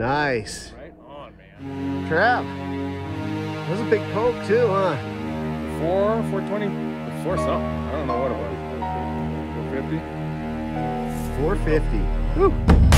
Nice. Right on, man. Trap. That was a big poke too, huh? 420, 4 something. I don't know what it was. 450. 450. Woo.